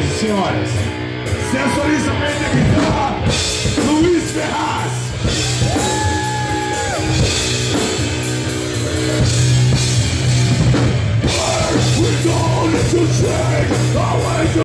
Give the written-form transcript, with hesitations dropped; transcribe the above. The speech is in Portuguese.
e senhoras, sensualizamente a guitarra, Luiz Ferraz. We don't need to change our ways.